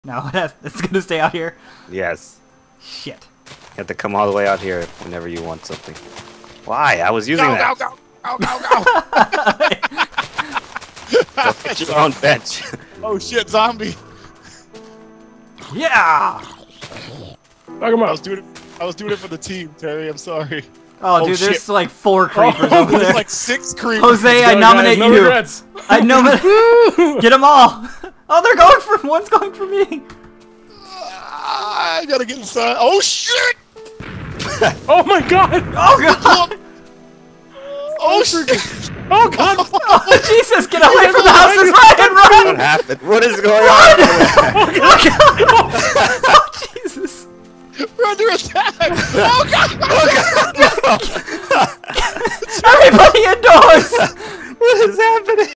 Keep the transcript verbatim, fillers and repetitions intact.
No, that's it's gonna stay out here. Yes. Shit. You have to come all the way out here whenever you want something. Why? I was using go, that. Go, go, go, go, go. Go get your own bench. Oh shit, zombie. Yeah! I was doing it. I was doing it for the team, Terry. I'm sorry. Oh, Oh, dude, shit. there's like four creepers Oh, over there's there. like six creepers. Jose, I Go, nominate guys, no you. regrets. I nominate. Get them all. Oh, they're going for one's going for me. Ah, I gotta get inside. Oh shit! Oh my god! Oh god! Oh shit! Oh god! Oh Jesus! Get away from the houses, Ryan! Run! What happened? What is going Run! on? Oh god! Oh Jesus! We're under attack! Oh god! Oh god! Everybody indoors! What is happening?